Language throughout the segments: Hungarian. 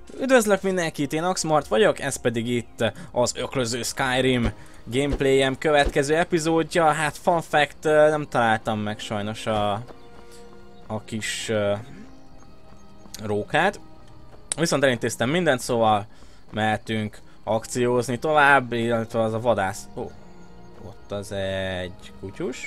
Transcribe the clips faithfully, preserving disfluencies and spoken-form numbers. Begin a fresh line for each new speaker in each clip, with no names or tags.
Üdvözlök mindenkit, én Axmart vagyok, ez pedig itt az öklöző Skyrim gameplayem következő epizódja. Hát fun fact, nem találtam meg sajnos a, a kis uh, rókát. Viszont elintéztem mindent, szóval mehetünk akciózni tovább, illetve az a vadász. Ó, ott az egy kutyus.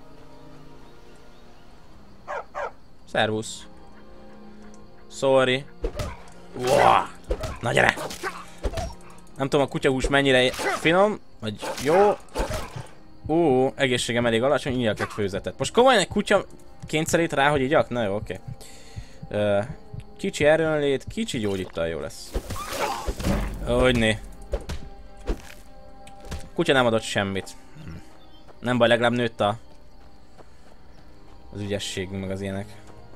Szervusz. Sorry. Wow. Na gyere! Nem tudom a kutyahús mennyire finom, vagy jó. Ú, egészségem elég alacsony, igyak egy főzetet. Most komolyan egy kutya kényszerít rá, hogy igyak? Na jó, oké. Okay. Uh, kicsi erőnlét, kicsi gyógyíttal jó lesz. Hogyne. Kutya nem adott semmit. Nem baj, legalább nőtt a az ügyesség, meg az ilyenek.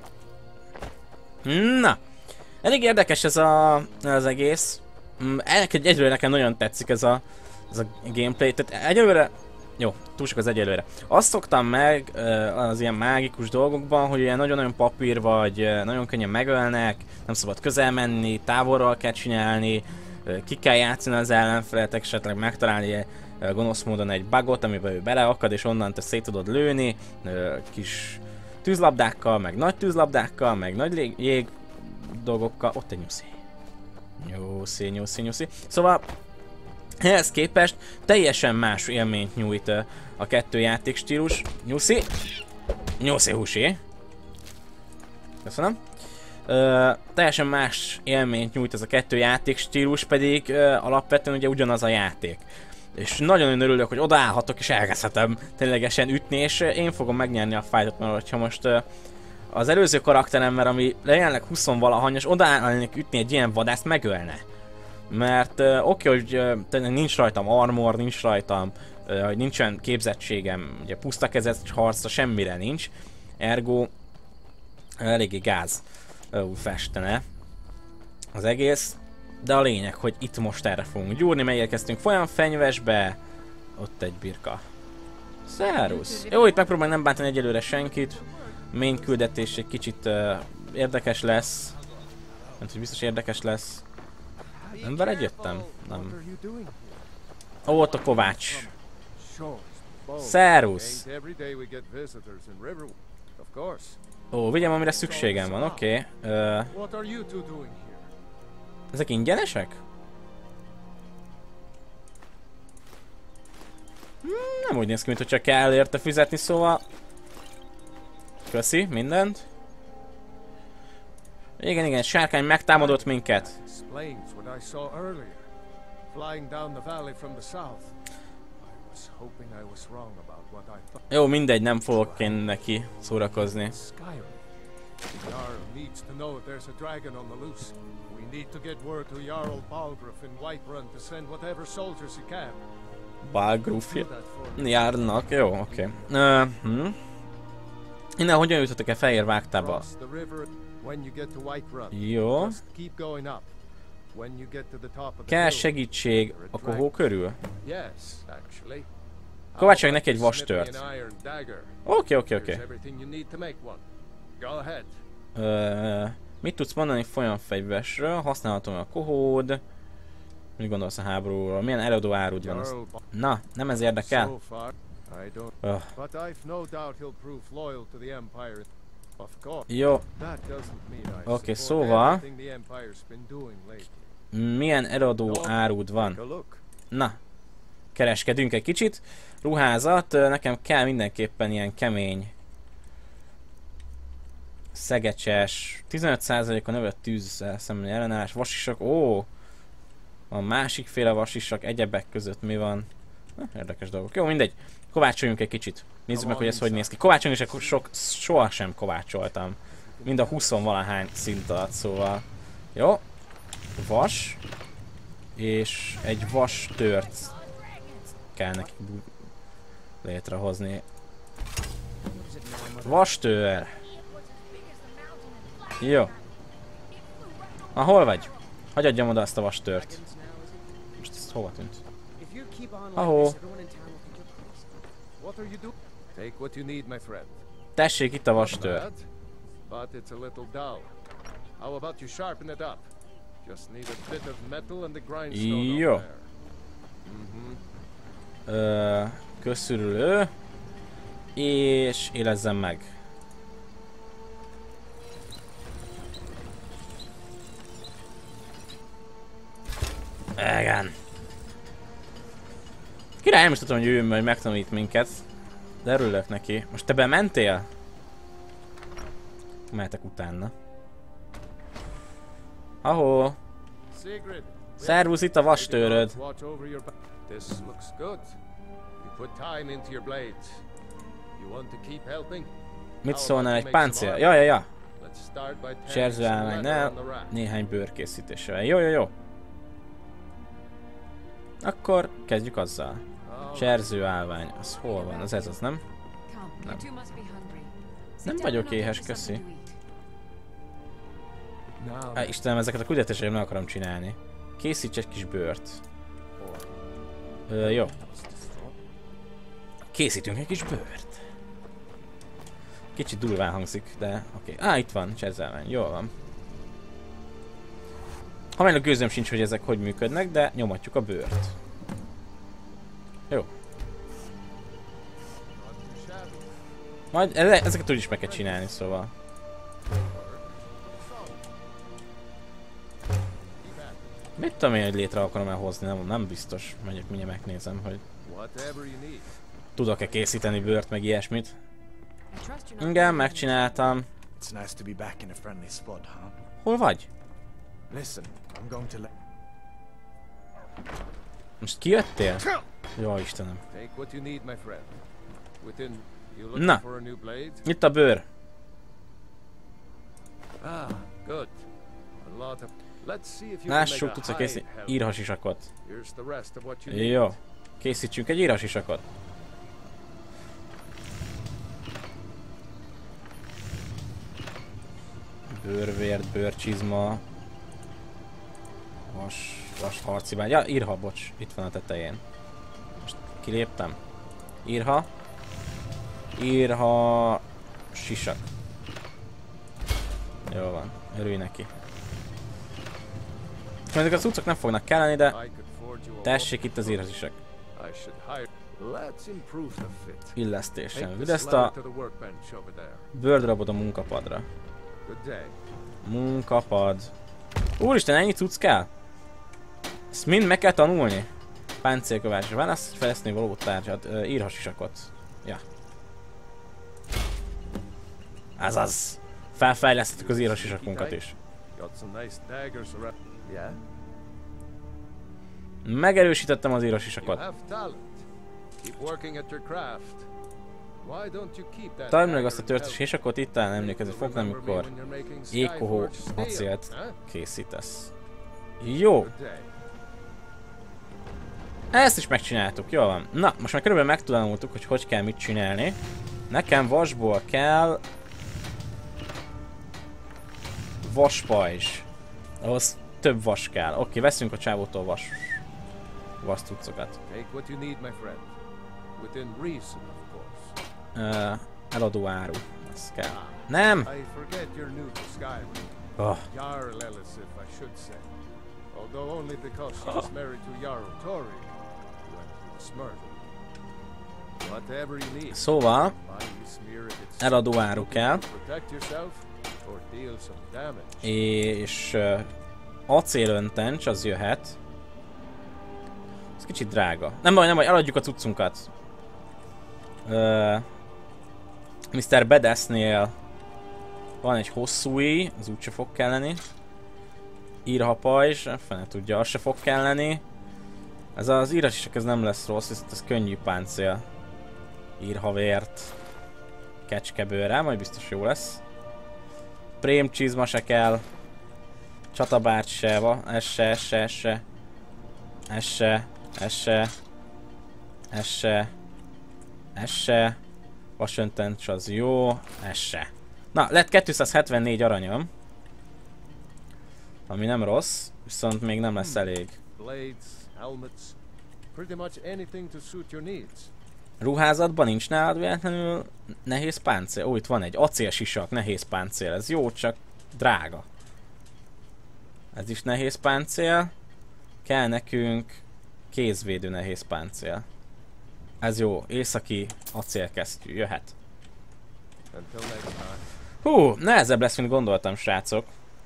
Na! Elég érdekes ez a, az egész. Egyelőre nekem nagyon tetszik ez a, ez a gameplay. Tehát egyelőre... Jó, túl sok az egyelőre. Azt szoktam meg az ilyen mágikus dolgokban, hogy ilyen nagyon-nagyon papír vagy, nagyon könnyen megölnek, nem szabad közel menni, távolról kell csinálni, ki kell játszani az ellenfelet, esetleg megtalálni gonosz módon egy bugot, amiben ő beleakad, és onnan te szét tudod lőni, kis tűzlabdákkal, meg nagy tűzlabdákkal, meg nagy jég dolgokkal. Ott egy nyuszi. Nyuszi, nyuszi, nyuszi. Szóval ehhez képest teljesen más élményt nyújt a kettő játékstílus. Nyuszi. Nyuszi húsi. Köszönöm. Uh, teljesen más élményt nyújt ez a kettő játékstílus, pedig uh, alapvetően ugye ugyanaz a játék. És nagyon örülök, hogy odaállhatok és elkezdhetem ténylegesen ütni, és én fogom megnyerni a fightot, mert ha most uh, az előző karakteremmel, ami jelenleg húsz-valahanyas, odaállnék ütni egy ilyen vadászt, megölne. Mert uh, oké, okay, hogy uh, nincs rajtam armor, nincs rajtam, uh, hogy nincs olyan képzettségem, ugye puszta kezet harcra semmire nincs, ergo uh, eléggé gáz uh, festene az egész. De a lényeg, hogy itt most erre fogunk gyúrni, megérkeztünk Folyamfenyvesbe, ott egy birka. Szerusz! Jó, itt megpróbálom nem bántani egyelőre senkit. Main küldetés egy kicsit uh, érdekes lesz. Nem hogy biztos érdekes lesz. Nem veled jöttem? Nem. Ó, ott a Kovács. Szerusz! Ó, vigyem, amire szükségem van, oké. Okay. Uh, ezek ingyenesek? Hmm, nem úgy néz ki, mint csak kell érte fizetni, szóval... Köszi, mindent. Igen, igen, sárkány megtámadott minket. Jó, mindegy, nem fogok én neki szórakozni. Balgruf járnak, jó, oké. Okay. Uh, hm. Innen hogyan jutottak el Fehér Vágtába? Jó. Kell segítség a kohó körül? Kovács meg neki egy vastört. Oké, oké, oké. Mit tudsz mondani Folyamfenyvesről? Használhatom a kohód. Mit gondolsz a háborúról? Milyen eladó árud van az? Na, nem ez érdekel? Oh. Jó. Oké, okay, szóval milyen eladó árud van? Na, kereskedünk egy kicsit. Ruházat, nekem kell mindenképpen ilyen kemény szegecses, tizenöt százaléka növelt tűzzel szemben ellenállás, vasisak, ó! Van másikféle vasisak, egyebek között mi van? Na, érdekes dolgok. Jó, mindegy. Kovácsoljunk egy kicsit. Nézzük meg, hogy ez hogy néz ki. Kovácsolni is sok, sohasem kovácsoltam. Mind a húsz-valahány szint alatt, szóval. Jó. Vas. És egy vas tört kell neki létrehozni. Vastőr. Jó. Na, hol vagy? Hagyj adjam oda azt a vastört. Most ez hova tűnt? Ahó. Tessék, itt a vastőr. Jó. Ö, köszörülő. És élezzem meg. Igen. Király, nem is tudom, hogy ő majd megtanít minket. De örülök neki. Most te bementél? Mehetek utána. Ahó. Szervusz, itt a vastőröd. Mit szólnál egy páncél? Ja, ja, ja. Cserzőállványnál néhány bőrkészítéssel. Jó, jó, jó. Akkor kezdjük azzal. Cserzőállvány. Az hol van? Az ez az, nem? Nem. Nem vagyok éhes, köszi. Á, Istenem, ezeket a küldetéseket nem akarom csinálni. Készíts egy kis bőrt. Ö, jó. Készítünk egy kis bőrt. Kicsit durván hangzik, de oké. Okay. Á, itt van, cserzőállvány. Jól van. Ha meg gőzöm sincs, hogy ezek hogy működnek, de nyomatjuk a bőrt. Jó. Majd ezeket úgyis meg kell csinálni, szóval. Mit tudom én, hogy létre akarom elhozni, nem, nem biztos. Megyek, mindjárt megnézem, hogy tudok-e készíteni bőrt, meg ilyesmit. Igen, megcsináltam. Hol vagy? Most kijöttél? Jó, Istenem. Na, itt a bőr. Lássuk, tudsz-e készíteni írhasisakot? Jó, készítsünk egy írhasisakot. Bőrvért, bőrcsizma. Vas, vas harcibány. Ja, írha, bocs, itt van a tetején. Most kiléptem. Írha. Írha... sisak. Jó van, örülj neki. Ezek a cuccok nem fognak kelleni, de tessék itt az írhasisak. Illesztésen. Vidd ezt a bőrdarabot a munkapadra. Munkapad. Úristen, ennyi cucc kell? Ezt mind meg kell tanulni? Páncélkövás. Választ egy fejleszteni való tárgyat. Írhasisakot. Ja. Azaz. Felfejlesztettük az írhasisakunkat is. Megerősítettem az írhasisakot. Tartsd meg azt a törtes sisakot, itt talán emlékező fog, amikor égkohó acélt készítesz. Jó! Ezt is megcsináltuk, jól van. Na, most már körülbelül megtanultuk, hogy hogy kell mit csinálni. Nekem vasból kell... vaspajzs. Ahhoz több vas kell. Oké, okay, veszünk a csávótól vas... vas cuccokat. Uh, eladó áru. Ez kell. Nem! Oh. Szóval eladó áru kell. És uh, acélöntencs az jöhet. Ez kicsit drága. Nem baj, nem baj, eladjuk a cuccunkat. Uh, miszter Bedesznél van egy hosszúi, az úgyse fog kelleni. Írhapajzs, fene tudja, az se fog kelleni. Ez az írhasisak, ez nem lesz rossz, ez, ez könnyű páncél. Írhavért. Kecskebőrrel, majd biztos jó lesz. Prémcsizma se kell. Csatabárt se, va, ez se, ez se, ez se. Ez se, ez se. Ez se. Ez se. Vasöntencs az jó. Ez se. Na, lett kétszázhetvennégy aranyom. Ami nem rossz, viszont még nem lesz elég. Ruházatban nincs nálad véletlenül nehéz páncél? Ó, itt van egy acélsisak, nehéz páncél. Ez jó, csak drága. Ez is nehéz páncél. Kell nekünk kézvédő nehéz páncél. Ez jó, északi acélkesztyű, jöhet. Hú, nehezebb lesz, mint gondoltam, srácok.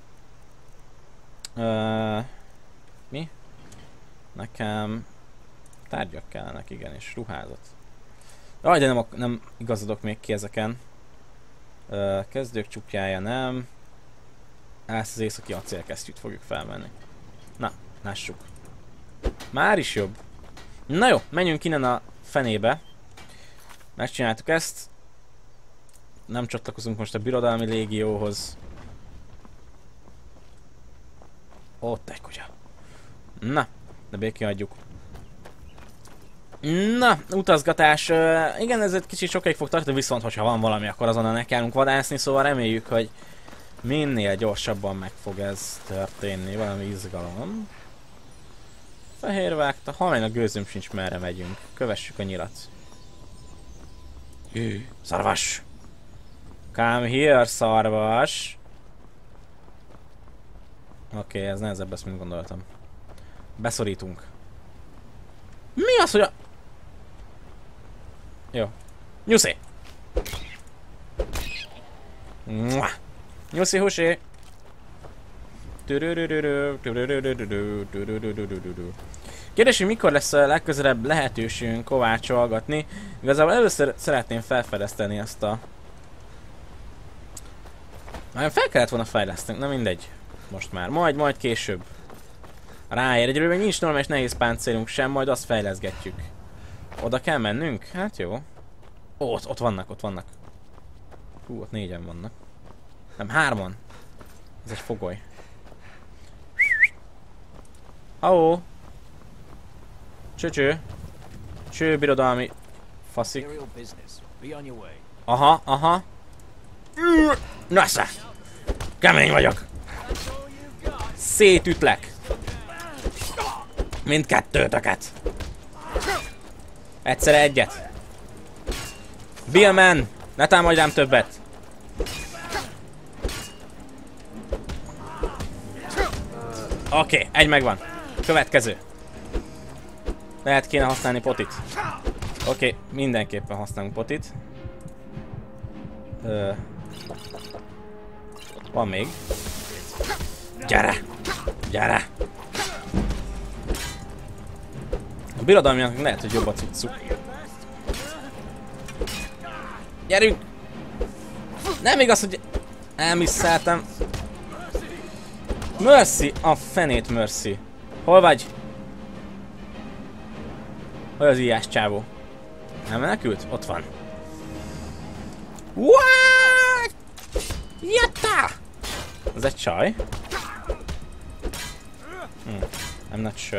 Uh, mi? Nekem tárgyak kellenek, igenis, ruházat. Jaj, de nem, nem igazodok még ki ezeken. Uh, kezdők csupjája nem. Ezt az északi acélkesztyűt fogjuk felvenni. Na, lássuk. Már is jobb. Na jó, menjünk innen a fenébe. Megcsináltuk ezt. Nem csatlakozunk most a birodalmi légióhoz. Ott egy kutya. Na, de békén hagyjuk. Na, utazgatás. Uh, igen, ez egy kicsit sokáig fog tartani, viszont hogyha van valami, akkor azonnal nekelünk vadászni, szóval reméljük, hogy minél gyorsabban meg fog ez történni. Valami izgalom. Fehér vágta. Halán a gőzöm sincs, merre megyünk. Kövessük a nyilat. Hű, szarvas! Come here, szarvas! Oké, okay, ez nehezebb lesz, mint gondoltam. Beszorítunk. Mi az, hogy a... Jó. Nyuszi! Nyuszi húsi! Kérdés, hogy mikor lesz a legközelebb lehetőségünk kovácsolgatni. Igazából először szeretném felfedezteni ezt a... Már fel kellett volna fejleszteni, na mindegy. Most már, majd, majd később. Ráér, egyről még nincs normális nehéz páncélunk sem, majd azt fejleszgetjük. Oda kell mennünk? Hát jó. Ó, ott, ott vannak, ott vannak. Hú, ott négyen vannak. Nem, hárman. Ez egy fogoly. Ahó. Cső-cső. Cső, birodalmi faszik. Aha, aha. Nasza! Kemény vagyok! Szétütlek! Mindkettőtöket! Egyszerre egyet! Billman! Ne támadj rám többet! Oké, okay, egy megvan. Következő. Lehet kéne használni potit. Oké, okay, mindenképpen használunk potit. Ö... Van még. Gyere! Gyere! A birodalmiaknak lehet, hogy jobb a cuccuk. Gyerünk! Nem igaz, hogy elmisszeltem. Mercy! A fenét, Mercy. Hol vagy? Hol az íjás csávó? Nem menekült? Ott van. What? Jatta! Ez egy csaj. Hm. I'm not sure.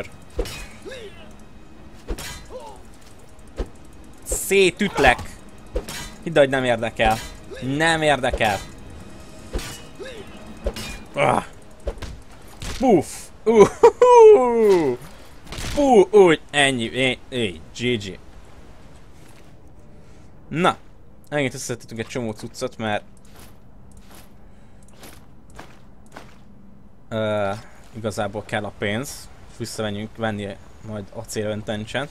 Szétütlek! Hidd, hogy nem érdekel. Nem érdekel. Ah. Puff! Uh, uh, uh, úgy, ennyi, én, én, gé gé. Na, megint összeszedtünk egy csomó cuccot, mert uh, igazából kell a pénz. Visszamenjünk venni majd acélöntencset.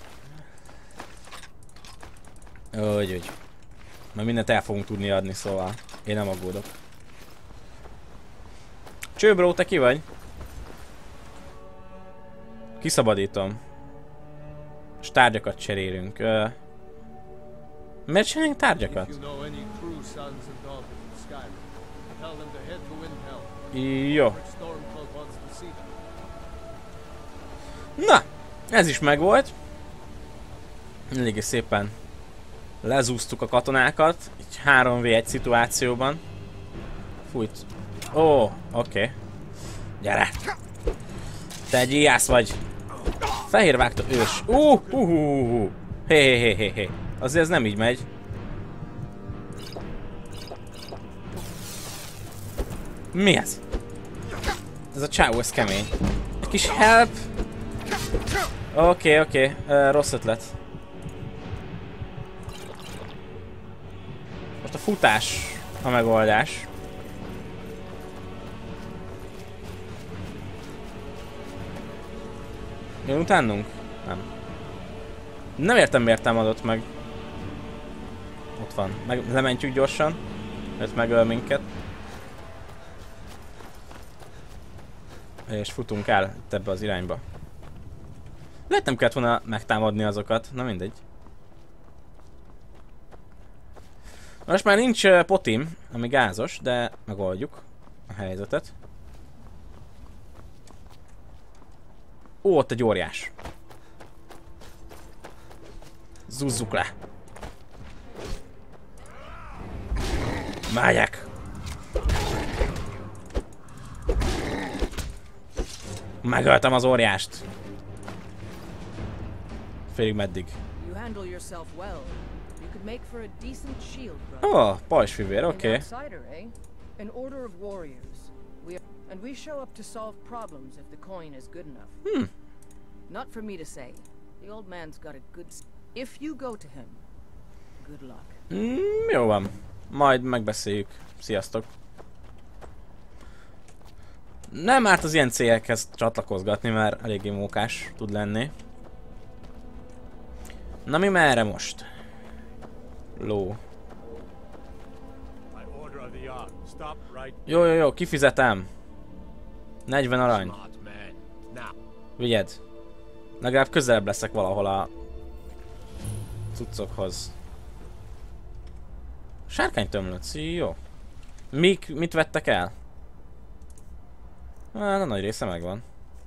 Úgy, úgy. Mert mindent el fogunk tudni adni, szóval én nem aggódok. Csőbró, te ki vagy? Kiszabadítom. És tárgyakat cserélünk. Uh, miért cseréljünk tárgyakat? Jó. Na, ez is megvolt. Eléggé szépen lezúztuk a katonákat. Így három vé egy szituációban. Fújt. Ó, oké. Okay. Gyere! Te egy íjász vagy! Fehér vágta ős. Uh, uh, uh, uh. Hé, hé, hé, hé, hé. Azért ez nem így megy. Mi ez? Ez a csávó, ez kemény. Egy kis help. Oké, okay, oké. Okay. Uh, rossz ötlet. Most a futás. a megoldás. Jön utánunk? Nem. Nem értem, miért támadott meg. Ott van. Meg lementjük gyorsan. Őt megöl minket. És futunk el itt ebbe az irányba. Lehet nem kellett volna megtámadni azokat. Na mindegy. Most már nincs uh, potim, ami gázos, de megoldjuk a helyzetet. Ó, ott egy óriás. Zúzzuk le. Megyek. Megöltem az óriást. Félig meddig. Ó, oh, pajzsfivér, oké. Okay.
And we show up to solve problems if the coin is good enough.
Hmm.
Not for me to say. The old man's got a good... If you go to him, good luck.
Mm, jó van. Majd megbeszéljük. Sziasztok. Nem árt az ilyen cégekhez csatlakozgatni, mert eléggé mókás tud lenni. Na mi merre most? Ló. Jó, jó, jó, kifizetem. negyven arany. Vigyed. Legalább közelebb leszek valahol a cuccokhoz. Sárkánytömlöc, jó. Mik, mit vettek el? Hát a nagy része megvan.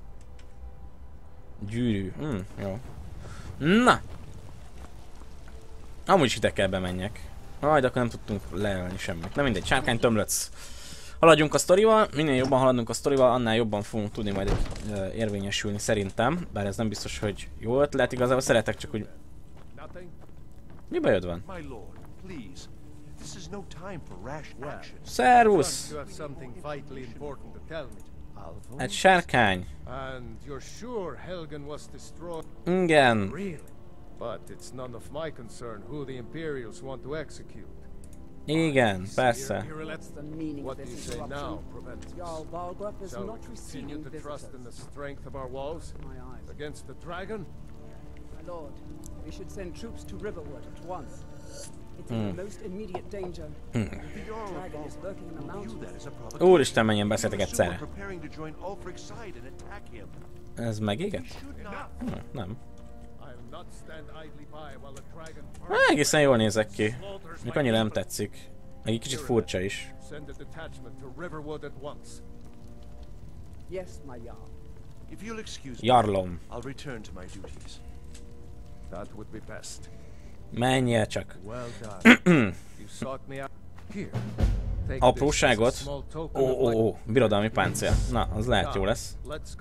Gyűrű, hm, jó. Na! Amúgy is ide kell bemenjek. Majd akkor nem tudtunk leölni semmit. Na mindegy, sárkánytömlöc. Haladjunk a sztorival, minél jobban haladunk a sztorival, annál jobban fogunk tudni majd uh, érvényesülni szerintem. Bár ez nem biztos, hogy jó ötlet, igazából szeretek csak úgy... Mi bajod van? Szervusz! Egy sárkány. Igen. Igen, persze. Hmm. Úristen, menjen beszéltek egyszerre. Ez megégett? Hm, nem. Há, egészen jól nézek ki. Még annyira nem tetszik. Meg egy kicsit furcsa is. Jarlom. Menjél csak. Apróságot? Ó, ó, ó, birodalmi páncél. Na, az lehet jó lesz.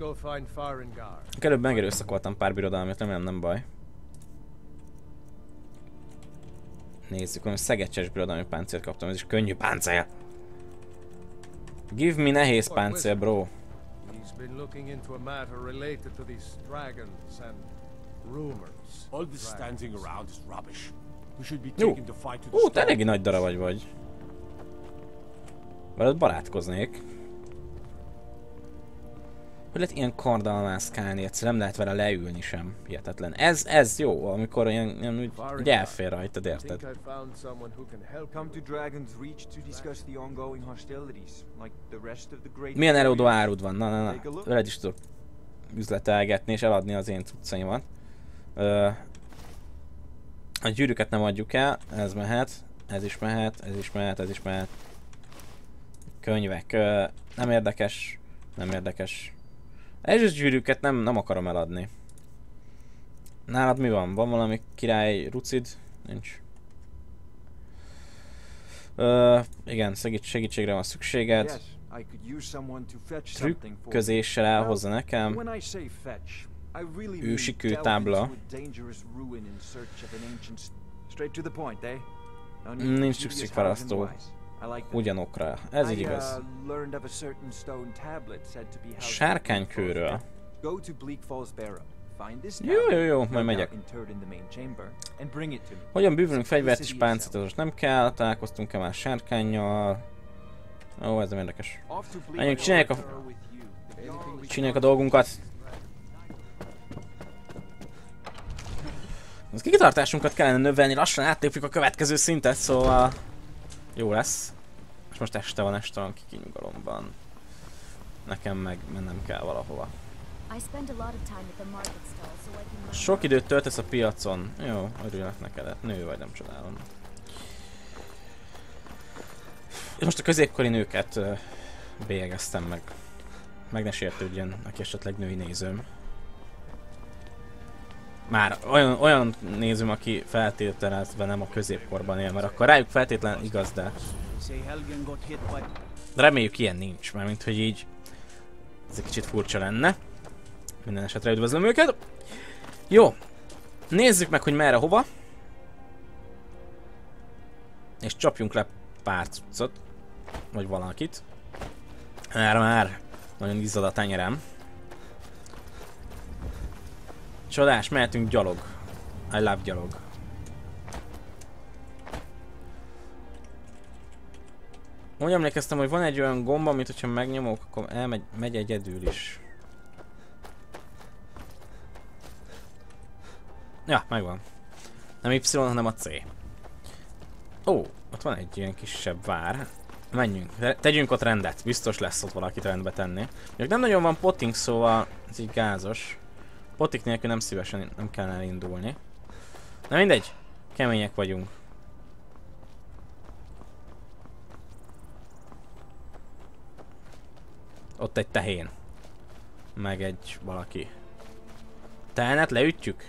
Előbb megerőszakoltam pár birodalmit, remélem nem baj. Nézzük, hogy szegecses birodalmi páncélt kaptam, ez is könnyű páncél. Give me nehéz páncél, bro. Jó. Ó, te eléggé nagy darab vagy vagy. Veled barátkoznék. Hogy lehet ilyen karddal mászkálni, egyszerűen nem lehet vele leülni sem. Hihetetlen. Ez, ez jó, amikor ilyen, ilyen úgy, úgy elfér rajtad, érted? Milyen eladó árud van? Na, na, na. Veled is tudok üzletelgetni és eladni az én cuccaimat. Ö, a gyűrűket nem adjuk el, ez mehet, ez is mehet, ez is mehet, ez is mehet. Könyvek, ö, nem érdekes, nem érdekes. Ezs gyűrűket nem, nem akarom eladni. Nálad mi van? Van valami király rucid? Nincs. Ö, igen, segít, segítségre van szükséged. Trükközéssel elhozza nekem. Ősi kőtábla. Nincs szükségparasztó. Ugyanokra. Ez így igaz. Sárkánykőről. Jó, jó, jó, majd megyek. Hogyan bűvölünk fegyvert és páncélt, az most nem kell. Találkoztunk-e már sárkánnyal? Ó, ez nem érdekes. Menjünk, csináljuk a... Csináljuk a dolgunkat. Az kitartásunkat kellene növelni, lassan átlépjük a következő szintet, szóval jó lesz. És most este van, este van, kiki nyugalomban. Nekem meg mennem kell valahova. Sok időt töltesz a piacon. Jó, örülök neked, nő vagy, nem csodálom. És most a középkori nőket uh, bélyegeztem meg. Meg ne sértődjön, aki esetleg női nézőm. Már olyan, olyan nézőm, aki feltételezve nem a középkorban él, mert akkor rájuk feltétlen igaz, de... de reméljük ilyen nincs, mert mint hogy így... ez egy kicsit furcsa lenne. Minden esetre üdvözlöm őket. Jó. Nézzük meg, hogy merre, hova. És csapjunk le pár cuccot. Vagy valakit. Erre már nagyon izzad a tenyerem. Csodás, mehetünk gyalog. I love gyalog. Úgy emlékeztem, hogy van egy olyan gomba, amit hogyha megnyomok, akkor elmegy megy egyedül is. Ja, megvan. Nem Y, hanem a C. Ó, ott van egy ilyen kisebb vár. Menjünk, tegyünk ott rendet. Biztos lesz ott valakit rendbe tenni. Még nem nagyon van potting, szóval ez így gázos. Potting nélkül nem szívesen nem kellene elindulni. Na mindegy, kemények vagyunk. Ott egy tehén. Meg egy valaki. Tehenet leütjük?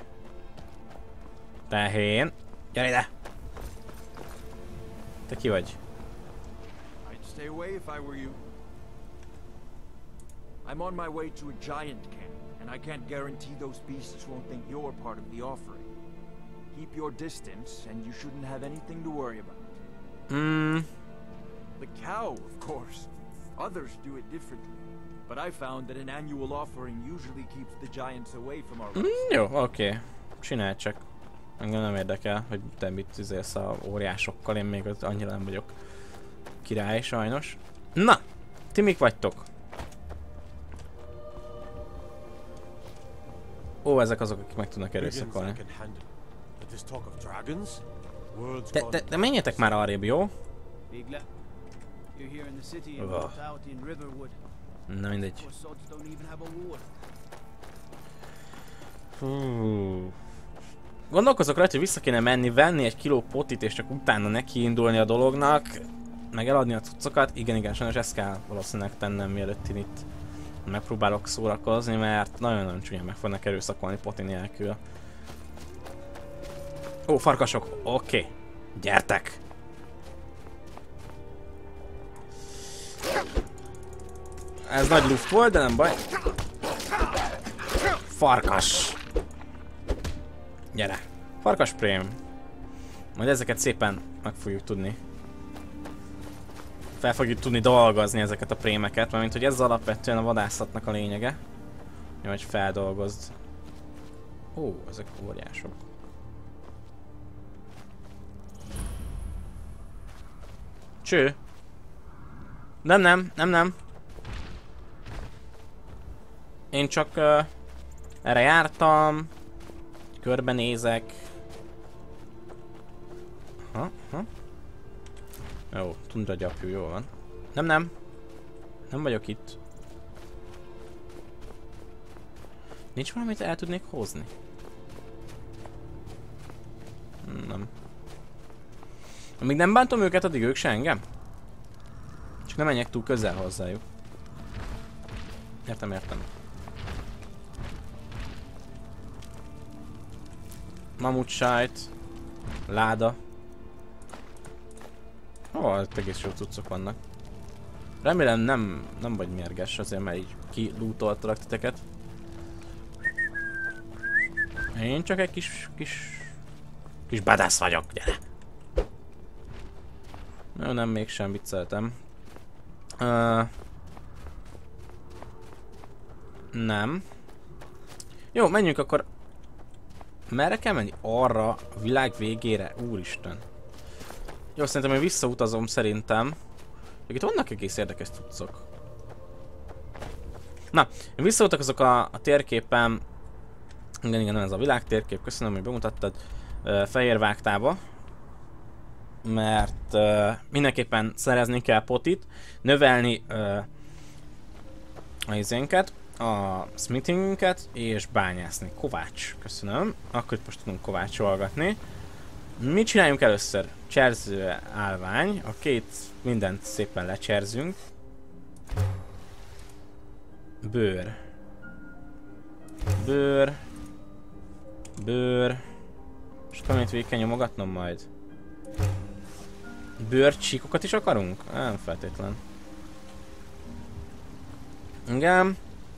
Tehén. Gyere ide! Te ki vagy?
Stay away if I were you. I'm on my way to a giant camp, and I can't guarantee those beasts won't think you're part of the offering. Keep your distance, and you shouldn't have anything to worry about.
Hmm.
The cow, of course. Others do it differently. But I found that an annual offering usually keeps the giants away from our...
Mm, jó, oké. Okay. Csinálj csak. Engem nem érdekel, hogy te mit üzélsz a óriásokkal, én még annyira nem vagyok király, sajnos. Na! Ti mik vagytok? Ó, ezek azok, akik meg tudnak erőszakolni. De, de, de menjetek már arrébb, jó? Oh. Na mindegy. Hú. Gondolkozok rajta, hogy vissza kéne menni, venni egy kiló potit, és csak utána neki indulni a dolognak. Meg eladni a cuccokat. Igen, igen, sajnos ezt kell valószínűleg tennem, mielőtt én itt megpróbálok szórakozni, mert nagyon-nagyon csúnyán meg fognak erőszakolni poti nélkül. Ó, farkasok! Oké. Okay. Gyertek! Ez nagy luft volt, de nem baj. Farkas! Gyere! Farkas prém! Majd ezeket szépen meg fogjuk tudni. Fel fogjuk tudni dolgozni ezeket a prémeket, mert mint hogy ez alapvetően a vadászatnak a lényege. Jó, hogy feldolgozd. Ó, ezek óriások. Cső! Nem, nem, nem, nem. Én csak uh, erre jártam. Körbenézek. Ha, ha. Jó, tundra gyapjú, jó van. Nem, nem. Nem vagyok itt. Nincs valamit el tudnék hozni? Nem. Amíg nem bántom őket, addig ők se engem? Csak nem menjek túl közel hozzájuk. Értem, értem. Mamutsájt. Láda. Ó, oh, egész jó cuccok vannak. Remélem nem, nem vagy mérges azért, mert így kilútoltalak titeket. Én csak egy kis, kis... kis badász vagyok, gyere! Jó, nem, mégsem vicceltem. Uh, nem. Jó, menjünk akkor. Merre kell menni? Arra, a világ végére? Úristen. Jó, szerintem én visszautazom szerintem. Még itt vannak egész érdekes cuccok. Na, én visszautazok a, a térképen Igen, igen, ez a világtérkép, köszönöm, hogy bemutattad. Uh, fehér vágtába. Mert uh, mindenképpen szerezni kell potit, növelni uh, a izénket, a smithingünket, és bányászni. Kovács, köszönöm. Akkor itt most tudunk kovácsolgatni. Mit csináljunk először? Cserző állvány. A két mindent szépen lecserzünk. Bőr. Bőr. Bőr. És akkor itt végig kell nyomogatnom majd. Bőrcsíkokat is akarunk? Nem feltétlen. Igen.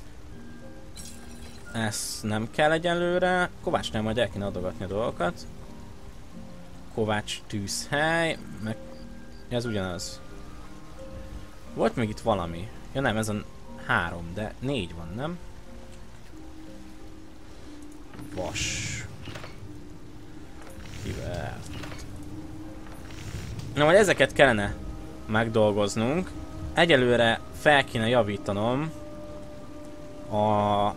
Ez nem kell egyelőre. Kovácsnál majd el kéne adogatni a dolgokat. Kovács tűzhely. Meg... Ez ugyanaz. Volt még itt valami. Ja nem, ez a három, de négy van, nem? Vas. Kivel. Na, majd ezeket kellene megdolgoznunk. Egyelőre fel kéne javítanom a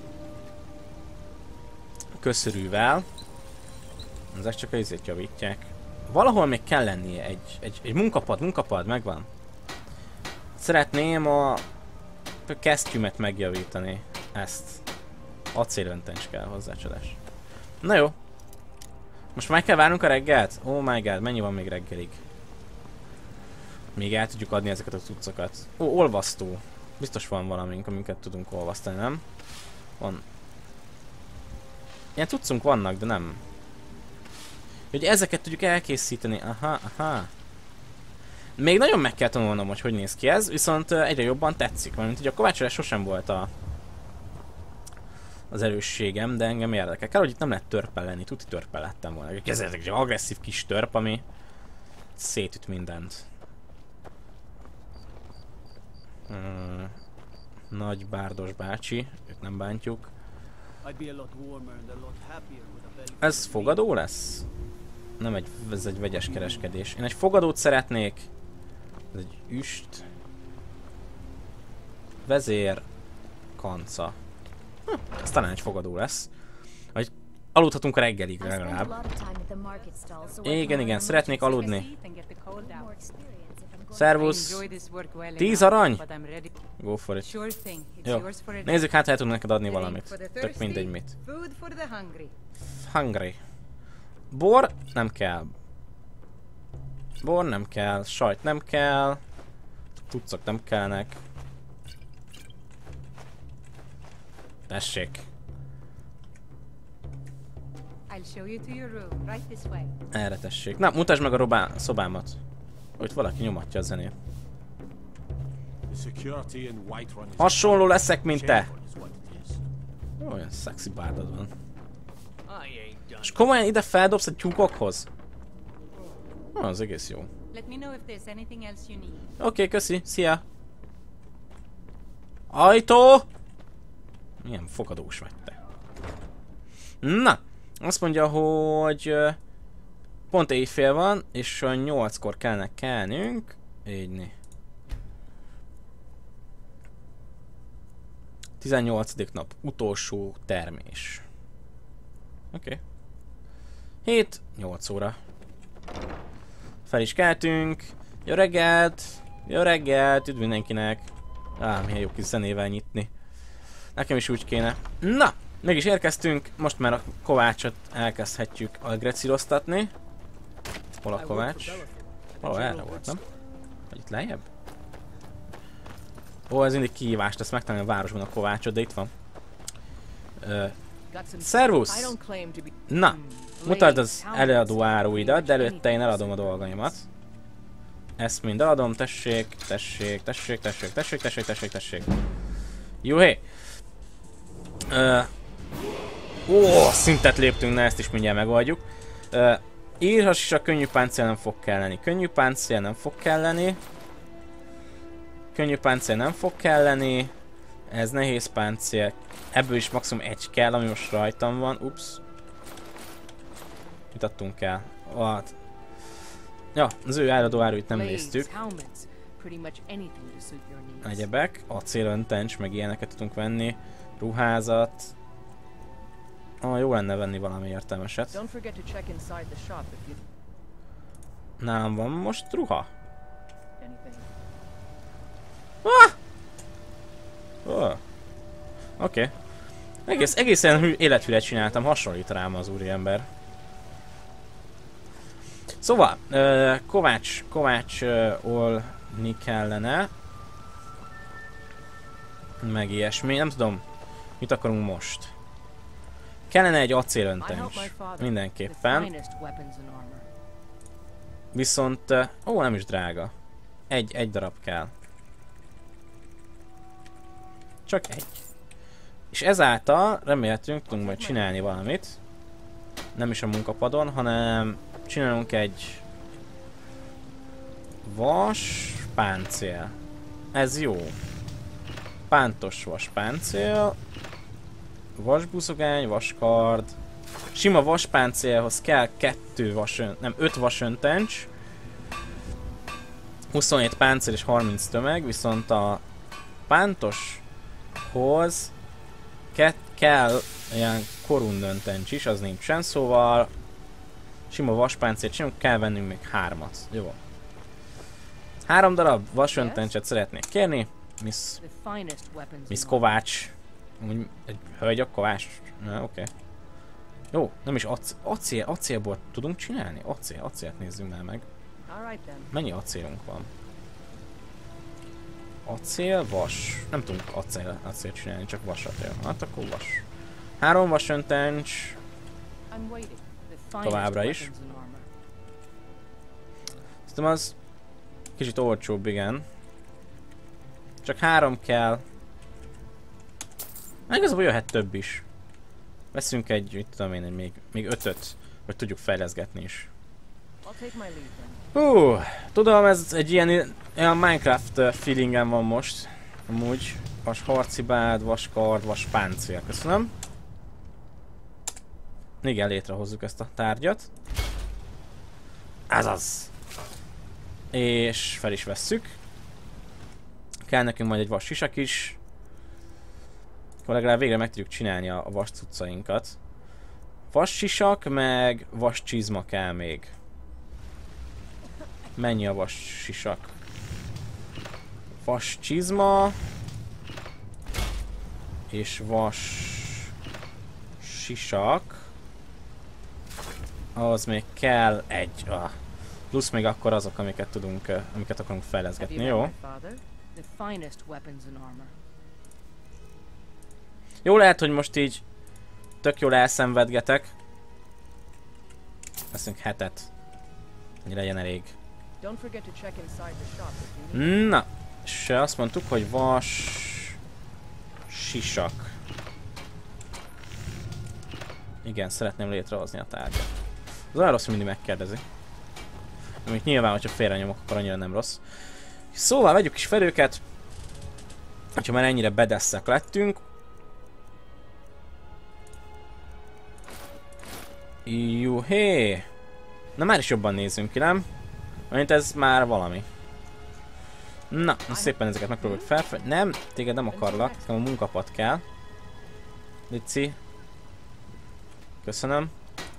köszörűvel. Ezek csak a izét javítják. Valahol még kell lennie egy, egy, egy munkapad, munkapad, megvan. Szeretném a kesztyümet megjavítani. Ezt. Acélöntencs kell hozzá, csodás. Na jó. Most már kell várnunk a reggelt? Oh my god, mennyi van még reggelig? Még el tudjuk adni ezeket a cuccokat. Ó, olvasztó. Biztos van valamink, amiket tudunk olvasztani, nem? Van. Ilyen cuccunk vannak, de nem. Hogy ezeket tudjuk elkészíteni. Aha, aha. Még nagyon meg kell tanulnom, hogy hogy néz ki ez, viszont egyre jobban tetszik. Mert ugye a kovácsolás sosem volt a... az erősségem, de engem érdekel. Kell, hogy itt nem lehet törpe lenni. Tuti törpe lettem volna. Ez egy agresszív kis törp, ami szétüt mindent. Hmm. Nagy bárdos bácsi, őt nem bántjuk. Ez fogadó lesz? Nem egy, ez egy vegyes kereskedés. Én egy fogadót szeretnék. Ez egy üst. Vezér. Kanca. Hm, ez talán egy fogadó lesz. Vagy aludhatunk a reggelig legalább. Igen, igen, szeretnék aludni. Szervusz! Tíz arany? Go for it. Jó. Nézzük, hát el tudunk neked adni valamit. Tök mindegy mit. Hungry. Bor nem kell. Bor nem kell. Sajt nem kell. Tucok nem kellnek. Tessék. Erre tessék. Na, mutasd meg a robá szobámat. Hogy valaki nyomatja a zenét. Hasonló leszek, mint te. Olyan szexi bárdad van. És komolyan ide feldobsz a tyúkokhoz? Ah, az egész jó. Oké, okay, köszi. Szia. Ajtó! Milyen fogadós vagy te. Na, azt mondja, hogy pont éjfél van, és a nyolckor kellene kelnünk. Így né. tizennyolcadik nap, utolsó termés. Oké. Okay. hét, nyolc óra. Fel is keltünk. Jó reggelt! Jó reggelt! Üdv mindenkinek! Á, milyen jó kis zenével nyitni. Nekem is úgy kéne. Na! Meg is érkeztünk. Most már a kovácsot elkezdhetjük agrecíroztatni. Hol a kovács? Valahol erre volt, nem? Vagy itt lejjebb? Ó, ez mindig kihívást, ezt megtalálni a városban a kovácsot, de itt van. Ö, szervusz! Na, mutasd az előadó áruidat, de előtte én eladom a dolgaimat. Ezt mind eladom, tessék, tessék, tessék, tessék, tessék, tessék, tessék, tessék. Jó, hé! Ö, ó, szintet léptünk, na ezt is mindjárt megoldjuk. Ö, írhass is, a könnyű páncél nem fog kelleni. Könnyű páncél nem fog kelleni. Könnyű páncél nem fog kelleni. Ez nehéz páncél. Ebből is maximum egy kell, ami most rajtam van. Ups. Mit adtunk el? Hát. Ja, az ő eladó áruit nem néztük. Egyebek. Acélöntencs, meg ilyeneket tudunk venni. Ruházat. Ah, jó lenne venni valami értelmeset.
Don't forget to check inside the shop if you
Nálam van most ruha?
anything.
Ah! Oh. Oké. Okay. Egész, egészen hű élethűre csináltam, hasonlít rám az úriember. Szóval, uh, Kovács, Kovács uh, olni kellene. Meg ilyesmi, nem tudom, mit akarunk most. Kellene egy acélöntencs, mindenképpen. Viszont, uh, ó, nem is drága. Egy, egy darab kell. Csak egy. És ezáltal remélhetünk tudunk majd csinálni valamit. Nem is a munkapadon, hanem csinálunk egy vas páncél. Ez jó. Pántos vas páncél. Vasbuszogány, vaskard. Sima vaspáncélhoz kell kettő vasön, nem öt vasöntencs. huszonhét páncél és harminc tömeg, viszont a pántoshoz ke kell ilyen korundöntencs is, az nincsen, szóval sima vaspáncélt csinálunk, kell vennünk még hármat. Jó. Három darab vasöntencset szeretnék kérni. Miss, Miss Kovács. Úgy egy hölgy a Kovács. Na, oké. Okay. Jó, nem is ac acél, acélból tudunk csinálni? Acél, acélt nézzünk már meg. Mennyi acélunk van? Acél, vas. Nem tudunk acél, acél csinálni, csak vasat. Hát akkor vas. Három vasöntencs. Továbbra is. Szerintem az kicsit olcsóbb, igen. Csak három kell. Meg igazából jöhet több is. Veszünk egy, mit tudom én, egy még, még ötöt, hogy tudjuk fejleszgetni is. Hú, tudom, ez egy ilyen, ilyen Minecraft feelingem van most. Amúgy, vas harcibád, vas kard, vas páncél. Köszönöm. Igen, létrehozzuk ezt a tárgyat. Ez az. És fel is vesszük. Kell nekünk majd egy vas sisak is. Akkor legalább végre meg tudjuk csinálni a, a vas cuccainkat. Vas sisak, meg vas csizma kell még. Mennyi a vas sisak? Vas csizma. És vas sisak. Ahhoz még kell egy. Ah. Plusz még akkor azok, amiket tudunk, amiket akarunk fejleszgetni, jó? Jó, lehet, hogy most így tök jól elszenvedgetek. Veszünk hetet. Hogy legyen elég. Na, és azt mondtuk, hogy vas sisak. Igen, szeretném létrehozni a tárgyat. Az olyan rossz, hogy mindig megkérdezi. Amit nyilván, hogyha félrenyomok, akkor annyira nem rossz. Szóval vegyük is fel őket. Ha már ennyire bedesszek lettünk. Juhé! Na már is jobban nézzünk ki, nem? Mint ez már valami. Na, szépen ezeket megpróbáljuk felfel... Nem, téged nem akarlak, nekem a munkapad kell. Lici. Köszönöm.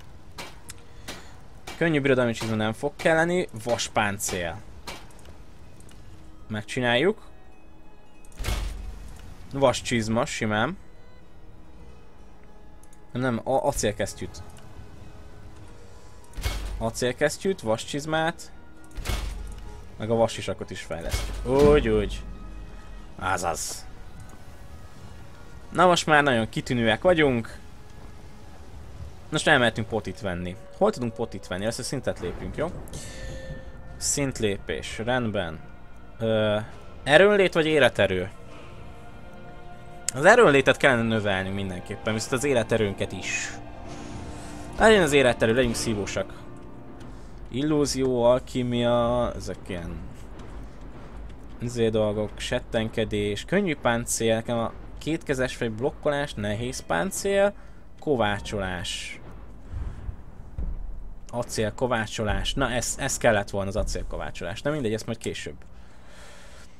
Könnyű birodalmi csizma nem fog kelleni, vaspáncél. Megcsináljuk. Vas csizma, simán. Nem, nem, acélkesztyűt. Acélkesztyűt, vas csizmát. Meg a vassisakot is fejlesztjük. Úgy, úgy. Azaz. Na most már nagyon kitűnőek vagyunk. Most elmehetünk potit venni. Hol tudunk potit venni? Ezt a szintet lépjünk, jó? Szintlépés, rendben. Ö, erőnlét vagy életerő? Az erőnlétet kellene növelnünk mindenképpen, viszont az életerőnket is. Legyen az életerő, legyünk szívósak. Illúzió, alkímia, ezek ilyen... Izé dolgok, settenkedés, könnyű páncél, nekem a kétkezes fej blokkolás, nehéz páncél, kovácsolás. Acél, kovácsolás. Na, ez, ez kellett volna az acélkovácsolás. Nem mindegy, ezt majd később.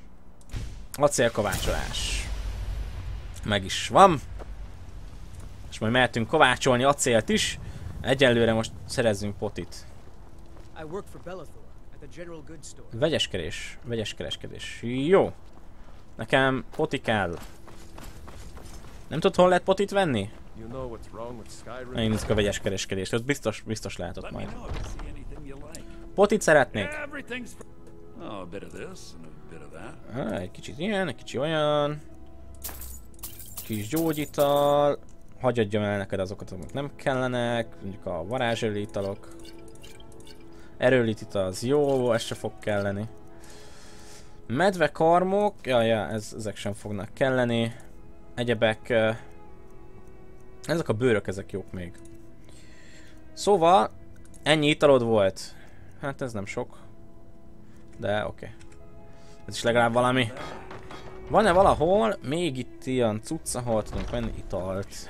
Acélkovácsolás. Meg is van. És majd mehetünk kovácsolni acélt is. Egyelőre most szerezzünk potit.
I work for Bellathor at the General Goods Store.
Vegyeskedés, vegyes kereskedés. Jó. Nekem poti kell. Nem tudod, hol lehet potit venni?
You know what's wrong with Skyrim?
Megnézzük a vegyes kereskedést, ott biztos, biztos látott
Let me
majd.
know if you see anything you like.
Potit szeretnék.
Everything's for... Oh, a bit of this and a bit of that.
Ah, egy kicsit ilyen, egy kicsi olyan. Kis gyógyital. Hagyjadjam el neked azokat, amik nem kellenek. Mondjuk a varázserőli italok. Erőlit ital az jó, ez se fog kelleni. Medve karmok, ja, ja, ez, ezek sem fognak kelleni. Egyebek. Uh, ezek a bőrök, ezek jók még. Szóval, ennyi italod volt. Hát ez nem sok. De oké. Okay. Ez is legalább valami. Van-e valahol még itt ilyen cucc, ahol tudunk venni italt?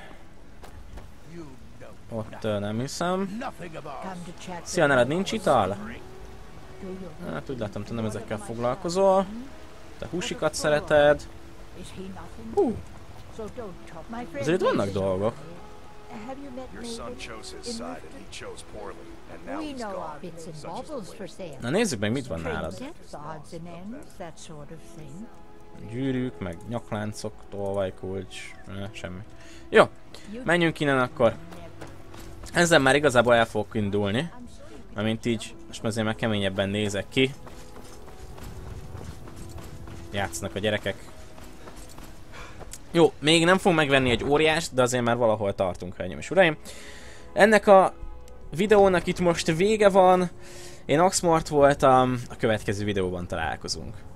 Ott uh, nem hiszem. Szia, nálad nincs ital? Hát úgy látom, te nem ezekkel foglalkozol. Te húsikat szereted. Hú. Azért vannak dolgok.
Your son chose his side and he chose poorly, and now
We
he's
know
gone.
of bits and
Such is the
baubles
way.
for sale.
Na nézzük meg, mit van nálad.
Trinkets, odds and ends, that sort of thing.
Gyűrűk, meg nyakláncok, tolvajkulcs, eh, semmi. Jó, menjünk innen akkor. Ezzel már igazából el fogok indulni. Amint így, most azért már keményebben nézek ki. Játszanak a gyerekek. Jó, még nem fogunk megvenni egy óriást, de azért már valahol tartunk, hölgyeim és uraim. Ennek a videónak itt most vége van. Én Oxmort voltam, a következő videóban találkozunk.